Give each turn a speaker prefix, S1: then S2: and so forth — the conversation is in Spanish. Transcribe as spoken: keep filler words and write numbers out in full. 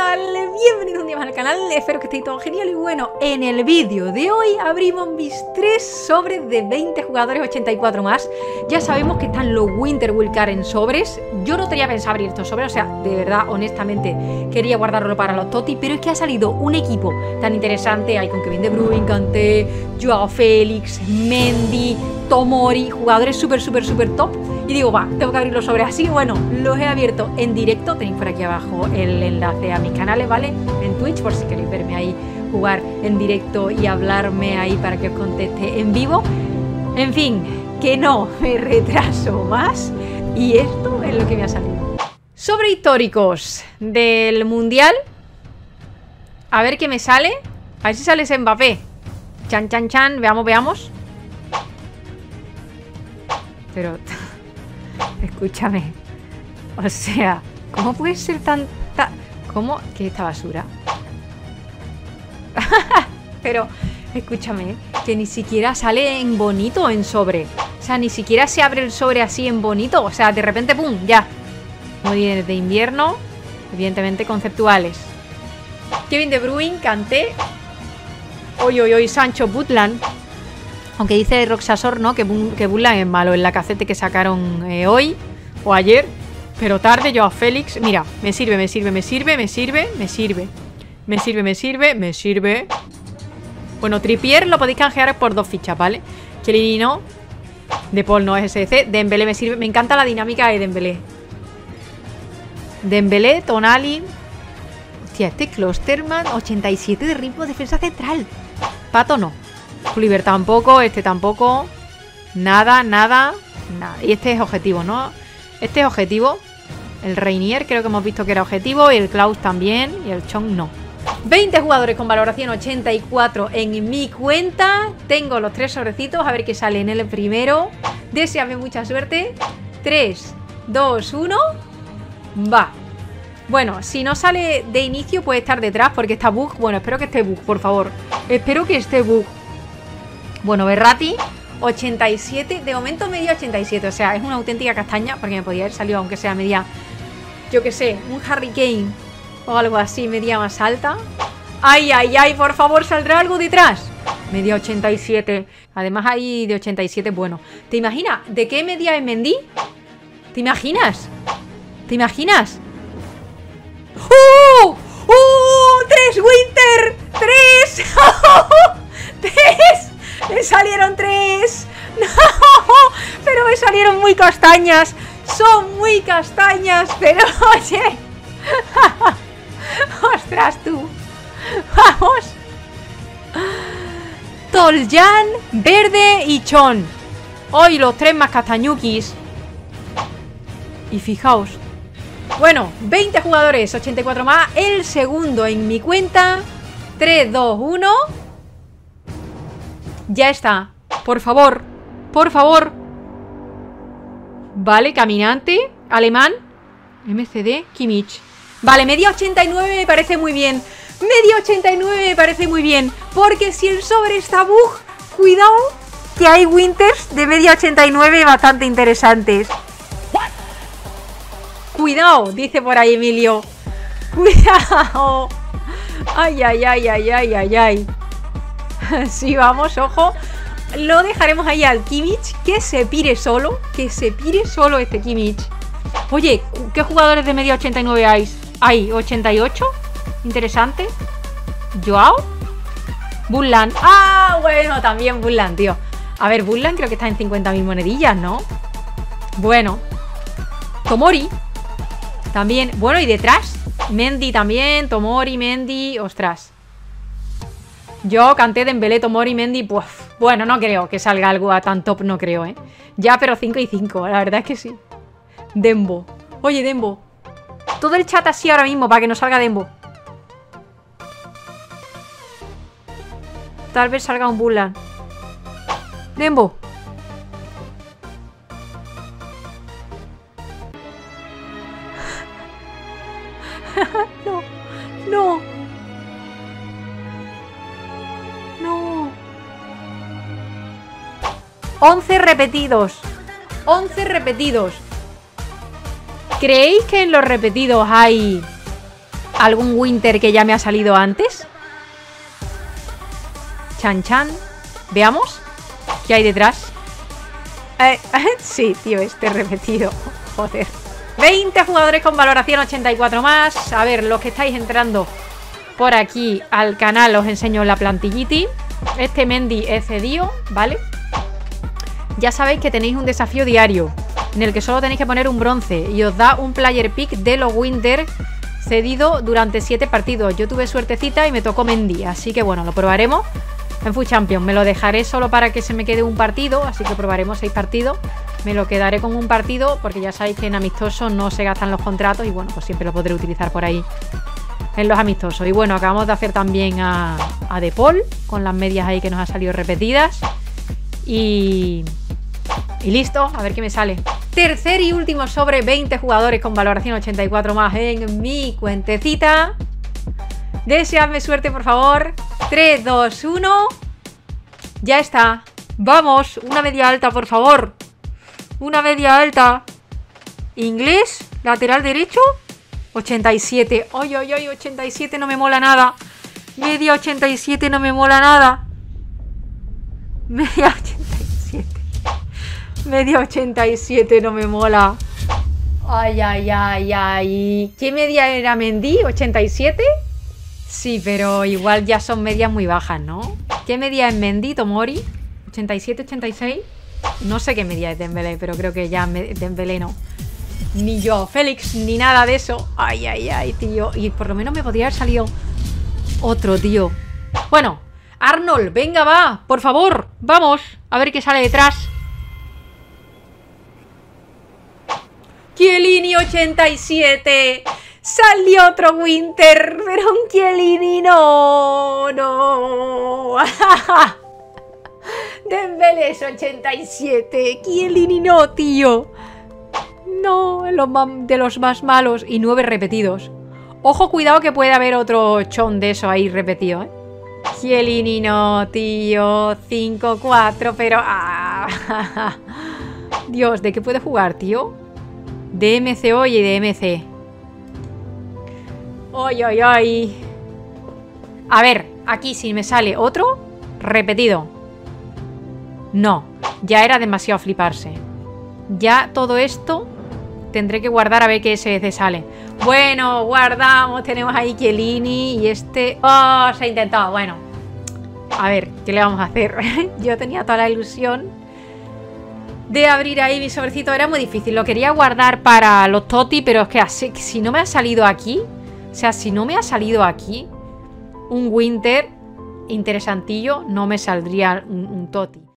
S1: tal? Bienvenidos un día más al canal, espero que estéis todo genial. Y bueno, en el vídeo de hoy abrimos mis tres sobres de veinte jugadores, ochenta y cuatro más. Ya sabemos que están los Winter Wildcard en sobres. Yo no tenía pensado abrir estos sobres, o sea, de verdad, honestamente quería guardarlo para los Toti, pero es que ha salido un equipo tan interesante. Hay con Kevin De Bruyne, Kanté, Joao Félix, Mendy, Tomori, jugadores súper, súper, súper top. Y digo, va, tengo que abrir los sobres. Así que bueno, los he abierto en directo. Tenéis por aquí abajo el enlace a mis canales, ¿vale? En Twitch, por si queréis verme ahí jugar en directo y hablarme ahí para que os conteste en vivo. En fin, que no me retraso más. Y esto es lo que me ha salido. Sobre históricos del Mundial. A ver qué me sale. A ver si sale ese Mbappé. Chan, chan, chan. Veamos, veamos. Pero... escúchame. O sea, ¿cómo puede ser tanta... ¿Cómo? ¿Qué es esta basura? Pero, escúchame, que ni siquiera sale en bonito en sobre. O sea, ni siquiera se abre el sobre así en bonito. O sea, de repente, ¡pum! Ya. Modines de invierno. Evidentemente conceptuales. Kevin De Bruyne, Kanté. Hoy, hoy, hoy, Sancho, Butland. Aunque dice Roxasor, ¿no? Que, que Butland es malo en la cacete que sacaron eh, hoy o ayer. Pero tarde, yo a Félix. Mira, me sirve, me sirve, me sirve, me sirve, me sirve. Me sirve, me sirve, me sirve. Bueno, Trippier lo podéis canjear por dos fichas, ¿vale? Chiellini no. De Paul no es S C. Dembélé me sirve. Me encanta la dinámica de Dembélé. Dembélé, Tonali. Hostia, este Klosterman, ochenta y siete de ritmo, defensa central. Pato no. Kluivert tampoco, este tampoco. Nada, nada, nada. Y este es objetivo, ¿no? Este es objetivo. El Reinier creo que hemos visto que era objetivo. Y el Klaus también. Y el Chong no. veinte jugadores con valoración ochenta y cuatro en mi cuenta. Tengo los tres sobrecitos. A ver qué sale en el primero. Deseame mucha suerte. tres, dos, uno. Va. Bueno, si no sale de inicio puede estar detrás porque está bug. Bueno, espero que esté bug, por favor. Espero que esté bug. Bueno, Berratti, ochenta y siete. De momento media ochenta y siete. O sea, es una auténtica castaña. Porque me podía haber salido, aunque sea media, yo que sé, un Harry Kane o algo así, media más alta. Ay, ay, ay, por favor, ¿saldrá algo detrás? Media ochenta y siete. Además hay de ochenta y siete, bueno. ¿Te imaginas? ¿De qué media es Mendy? ¿Te imaginas? ¿Te imaginas? ¡Uh! ¡Uh! ¡Tres Winter! ¡Tres! ¡Tres! ¡Me salieron tres! ¡No! Pero me salieron muy castañas. Son muy castañas. Pero oye. ¡Ostras tú! ¡Vamos! Toljan, Verde y Chon. Hoy los tres más castañukis. Y fijaos. Bueno, veinte jugadores, ochenta y cuatro más. El segundo en mi cuenta. tres, dos, uno. Ya está. Por favor. Por favor. Vale, caminante. Alemán. M C D. Kimmich. Vale, media ochenta y nueve me parece muy bien. Media ochenta y nueve me parece muy bien. Porque si el sobre está bug, cuidado que hay Winters de media ochenta y nueve bastante interesantes. Cuidado, dice por ahí Emilio. Cuidado. Ay, ay, ay, ay, ay, ay, ay. Sí, vamos, ojo. Lo dejaremos ahí al Kimmich. Que se pire solo. Que se pire solo este Kimmich. Oye, ¿qué jugadores de media ochenta y nueve hay? Hay ochenta y ocho. Interesante. Joao. Butland. Ah, bueno, también Butland, tío. A ver, Butland creo que está en cincuenta mil monedillas, ¿no? Bueno. Tomori. También, bueno, y detrás Mendy también, Tomori, Mendy. Ostras. Yo Kanté, Dembélé, Tomori, Mendy. Pues, bueno, no creo que salga algo a tan top, no creo, ¿eh? Ya, pero cinco y cinco, la verdad es que sí. Dembo. Oye, Dembo. Todo el chat así ahora mismo para que no salga Dembo. Tal vez salga un Butland. Dembo. No, no, no. once repetidos. once repetidos. ¿Creéis que en los repetidos hay algún Winter que ya me ha salido antes. Chan Chan. Veamos qué hay detrás. Eh, sí, tío, este repetido. Joder. veinte jugadores con valoración ochenta y cuatro más. A ver, los que estáis entrando por aquí al canal os enseño la plantilliti. Este Mendy es cedido, ¿vale? Ya sabéis que tenéis un desafío diario en el que solo tenéis que poner un bronce y os da un player pick de los Winter cedido durante siete partidos. Yo tuve suertecita y me tocó Mendy, así que bueno, lo probaremos en Food Champions. Me lo dejaré solo para que se me quede un partido, así que probaremos seis partidos. Me lo quedaré con un partido porque ya sabéis que en amistosos no se gastan los contratos y bueno, pues siempre lo podré utilizar por ahí en los amistosos. Y bueno, acabamos de hacer también a, a De Paul con las medias ahí que nos han salido repetidas. Y... y listo, a ver qué me sale. Tercer y último sobre, veinte jugadores con valoración ochenta y cuatro más en mi cuentecita. Deseadme suerte, por favor. tres, dos, uno. Ya está. Vamos, una media alta, por favor. Una media alta. Inglés, lateral derecho. ochenta y siete. Ay, ay, ay, ochenta y siete no me mola nada. Media ochenta y siete no me mola nada. Media ochenta y siete. Media ochenta y siete no me mola. Ay, ay, ay, ay. ¿Qué media era Mendy? ¿ochenta y siete? Sí, pero igual ya son medias muy bajas, ¿no? ¿Qué media es Mendy, Tomori? ¿ochenta y siete, ochenta y seis? No sé qué media es Dembélé, pero creo que ya Dembélé no. Ni yo, Félix, ni nada de eso. Ay, ay, ay, tío. Y por lo menos me podría haber salido otro, tío. Bueno, Arnold, venga, va, por favor. Vamos, a ver qué sale detrás. Chiellini ochenta y siete. Salió otro Winter, pero un Chiellini no, no. Dembélé es ochenta y siete. Chiellini no, tío. No, los de los más malos. Y nueve repetidos. Ojo, cuidado que puede haber otro chon de eso ahí repetido, ¿eh? Chiellini no, tío. cinco, cuatro, pero... Ah. Dios, ¿de qué puede jugar, tío? De M C O y de M C. Ay, ay, ay. A ver, aquí si me sale otro repetido. No, ya era demasiado fliparse. Ya todo esto tendré que guardar a ver qué S S sale. Bueno, guardamos. Tenemos ahí Chiellini y este... Oh, se ha intentado. Bueno, a ver, ¿qué le vamos a hacer? Yo tenía toda la ilusión de abrir ahí mi sobrecito. Era muy difícil. Lo quería guardar para los Totti, pero es que así, si no me ha salido aquí... O sea, si no me ha salido aquí un Winter interesantillo, no me saldría un, un Totti.